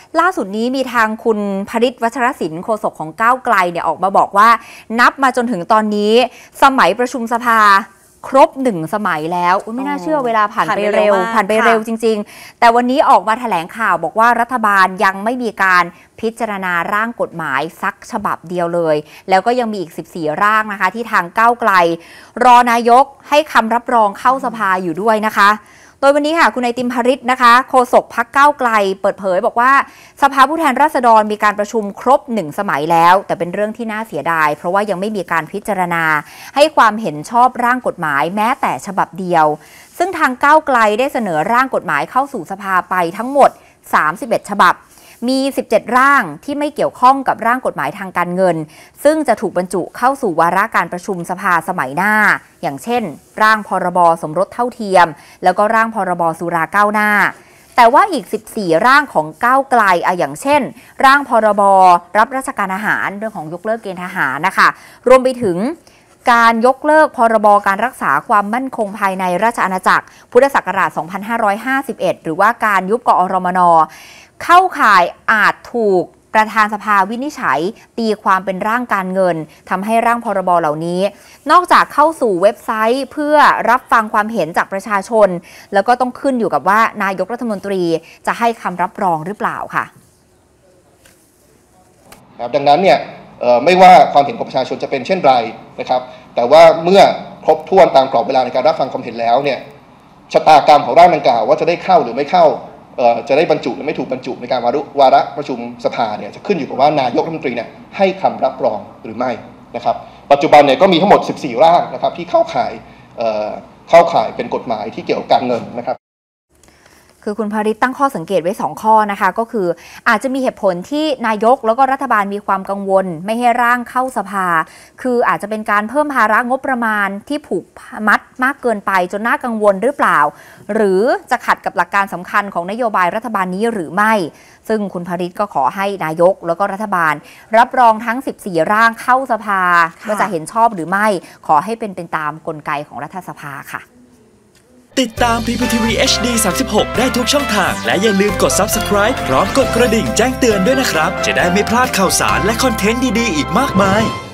ล่าสุดนี้มีทางคุณพริษ วัชรศิลป์โฆษกของก้าวไกลเนี่ยออกมาบอกว่านับมาจนถึงตอนนี้สมัยประชุมสภาครบ1 สมัยแล้วไม่น่าเชื่อเวลาผ่านไปเร็วจริงๆแต่วันนี้ออกมาแถลงข่าวบอกว่ารัฐบาลยังไม่มีการพิจารณาร่างกฎหมายสักฉบับเดียวเลยแล้วก็ยังมีอีก14 ร่างนะคะที่ทางก้าวไกลรอนายกให้คำรับรองเข้าสภาอยู่ด้วยนะคะโดยวันนี้ค่ะคุณไอติม พริษนะคะโฆษกพรรคก้าวไกลเปิดเผยบอกว่าสภาผู้แทนราษฎรมีการประชุมครบ1 สมัยแล้วแต่เป็นเรื่องที่น่าเสียดายเพราะว่ายังไม่มีการพิจารณาให้ความเห็นชอบร่างกฎหมายแม้แต่ฉบับเดียวซึ่งทางก้าวไกลได้เสนอร่างกฎหมายเข้าสู่สภาไปทั้งหมด31 ฉบับมี17 ร่างที่ไม่เกี่ยวข้องกับร่างกฎหมายทางการเงินซึ่งจะถูกบรรจุเข้าสู่วาระการประชุมสภาสมัยหน้าอย่างเช่นร่างพรบสมรสเท่าเทียมแล้วก็ร่างพรบสุราก้าวหน้าแต่ว่าอีก14 ร่างของก้าวไกลอย่างเช่นร่างพรบรับราชการอาหารเรื่องของยกเลิกเกณฑ์ทหารนะคะรวมไปถึงการยกเลิกพรบการรักษาความมั่นคงภายในราชอาณาจักรพุทธศักราช 2551 หรือว่าการยุบกอรมน.เข้าข่ายอาจถูกประธานสภาวินิจฉัยตีความเป็นร่างการเงินทำให้ร่างพรบเหล่านี้นอกจากเข้าสู่เว็บไซต์เพื่อรับฟังความเห็นจากประชาชนแล้วก็ต้องขึ้นอยู่กับว่านายกรัฐมนตรีจะให้คำรับรองหรือเปล่าค่ะดังนั้นเนี่ยไม่ว่าความเห็นของประชาชนจะเป็นเช่นไรนะครับแต่ว่าเมื่อครบถ้วนตามกรอบเวลาในการรับฟังความเห็นแล้วเนี่ยชะตากรรมของร่างดังกล่าวว่าจะได้เข้าหรือไม่เข้าจะได้บรรจุหรือไม่ถูกบรรจุในการวาระประชุมสภาเนี่ยจะขึ้นอยู่กับว่านายกรัฐมนตรีเนี่ยให้คำรับรองหรือไม่นะครับปัจจุบันเนี่ยก็มีทั้งหมด14 ร่างนะครับที่เข้าข่ายเป็นกฎหมายที่เกี่ยวกับการเงินนะครับคือคุณพริษตั้งข้อสังเกตไว้2 ข้อนะคะก็คืออาจจะมีเหตุผลที่นายกแล้วก็รัฐบาลมีความกังวลไม่ให้ร่างเข้าสภาคืออาจจะเป็นการเพิ่มภาระงบประมาณที่ผูกมัดมากเกินไปจนน่ากังวลหรือเปล่าหรือจะขัดกับหลักการสำคัญของนโยบายรัฐบาลนี้หรือไม่ซึ่งคุณพริษก็ขอให้นายกแล้วก็รัฐบาลรับรองทั้ง14 ร่างเข้าสภาว่าจะเห็นชอบหรือไม่ขอให้เป็นตามกลไกของรัฐสภาค่ะติดตาม PPTV HD 36 ได้ทุกช่องทางและอย่าลืมกด Subscribe พร้อมกดกระดิ่งแจ้งเตือนด้วยนะครับจะได้ไม่พลาดข่าวสารและคอนเทนต์ดีๆอีกมากมาย